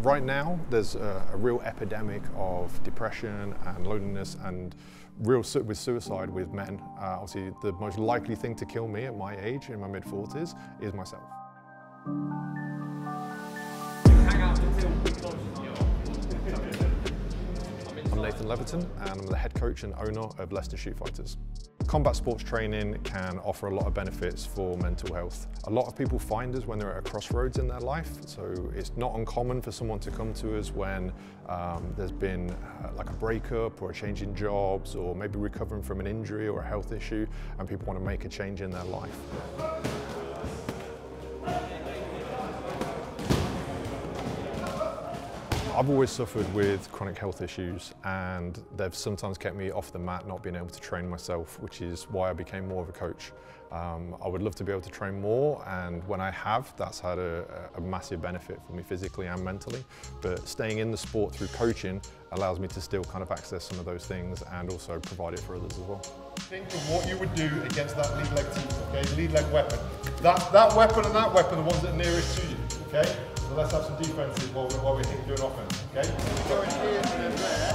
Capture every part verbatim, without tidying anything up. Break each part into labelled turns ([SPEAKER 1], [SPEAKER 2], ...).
[SPEAKER 1] Right now, there's a, a real epidemic of depression and loneliness and real su with suicide with men. Uh, obviously, the most likely thing to kill me at my age, in my mid forties, is myself. I'm Nathan Leverton, and I'm the head coach and owner of Leicester Shootfighters. Combat sports training can offer a lot of benefits for mental health. A lot of people find us when they're at a crossroads in their life, so it's not uncommon for someone to come to us when um, there's been uh, like a breakup or a change in jobs, or maybe recovering from an injury or a health issue, and people want to make a change in their life. I've always suffered with chronic health issues, and they've sometimes kept me off the mat, not being able to train myself, which is why I became more of a coach. Um, I would love to be able to train more, and when I have, that's had a, a massive benefit for me physically and mentally. But staying in the sport through coaching allows me to still kind of access some of those things and also provide it for others as well.
[SPEAKER 2] Think of what you would do against that lead leg team, okay? Lead leg weapon. That, that weapon and that weapon are the ones that are nearest to you, okay? So let's have some defenses while we're, while we're thinking doing offense, okay? Go in here and then there.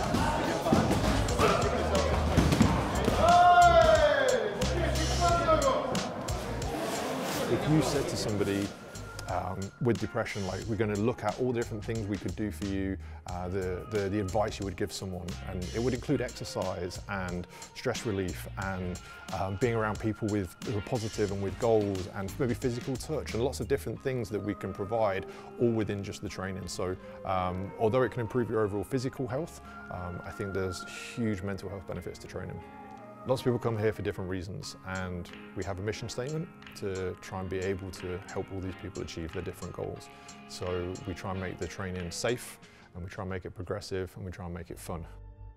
[SPEAKER 1] If you said to somebody um, with depression, like, we're going to look at all the different things we could do for you, uh, the, the, the advice you would give someone, and it would include exercise and stress relief and um, being around people with, who are positive and with goals, and maybe physical touch and lots of different things that we can provide, all within just the training. So um, although it can improve your overall physical health, um, I think there's huge mental health benefits to training. Lots of people come here for different reasons, and we have a mission statement to try and be able to help all these people achieve their different goals. So we try and make the training safe, and we try and make it progressive, and we try and make it fun.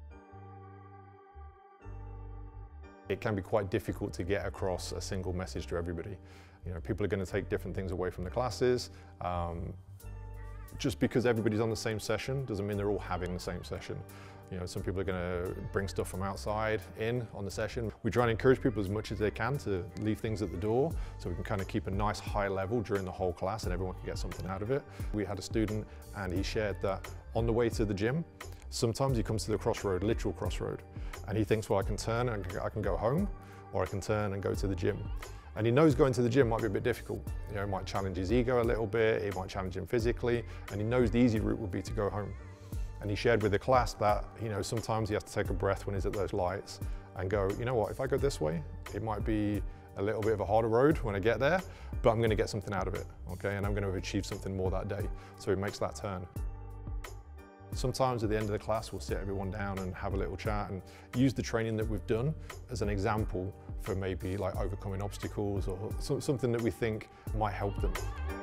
[SPEAKER 1] It can be quite difficult to get across a single message to everybody. You know, people are going to take different things away from the classes. Um, just because everybody's on the same session doesn't mean they're all having the same session. You know, some people are going to bring stuff from outside in on the session. We try and encourage people as much as they can to leave things at the door, so we can kind of keep a nice high level during the whole class and everyone can get something out of it. We had a student, and he shared that on the way to the gym, sometimes he comes to the crossroad, literal crossroad, and he thinks, well, I can turn and I can go home, or I can turn and go to the gym. And he knows going to the gym might be a bit difficult. You know, it might challenge his ego a little bit, it might challenge him physically, and he knows the easy route would be to go home. And he shared with the class that, you know, sometimes he has to take a breath when he's at those lights and go, you know what, if I go this way, it might be a little bit of a harder road when I get there, but I'm going to get something out of it, okay? And I'm going to achieve something more that day. So he makes that turn. Sometimes at the end of the class, we'll sit everyone down and have a little chat and use the training that we've done as an example for maybe like overcoming obstacles or something that we think might help them.